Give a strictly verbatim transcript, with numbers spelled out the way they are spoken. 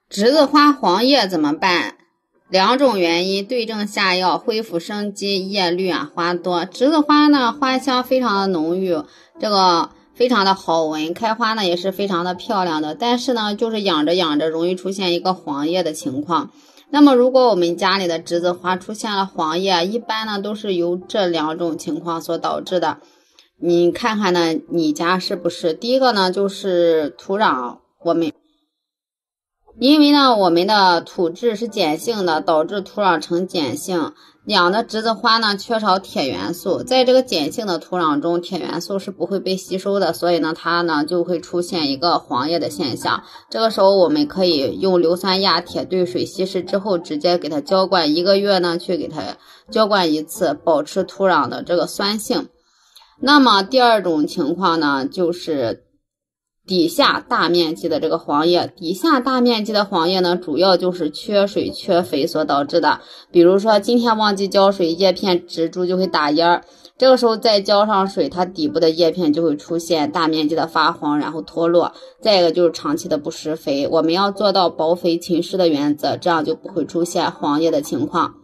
栀子花黄叶怎么办？两种原因对症下药，恢复生机，叶绿啊，花多。栀子花呢，花香非常的浓郁，这个非常的好闻，开花呢也是非常的漂亮的。但是呢，就是养着养着容易出现一个黄叶的情况。那么如果我们家里的栀子花出现了黄叶，一般呢都是由这两种情况所导致的。你看看呢，你家是不是？第一个呢就是土壤，我们因为呢我们的土质是碱性的，导致土壤呈碱性，养的栀子花呢缺少铁元素，在这个碱性的土壤中，铁元素是不会被吸收的，所以呢它呢就会出现一个黄叶的现象。这个时候我们可以用硫酸亚铁兑水稀释之后，直接给它浇灌，一个月呢去给它浇灌一次，保持土壤的这个酸性。那么第二种情况呢，就是底下大面积的这个黄叶，底下大面积的黄叶呢，主要就是缺水缺肥所导致的。比如说今天忘记浇水，叶片植株就会打蔫儿，这个时候再浇上水，它底部的叶片就会出现大面积的发黄，然后脱落。再一个就是长期的不施肥，我们要做到保肥勤施的原则，这样就不会出现黄叶的情况。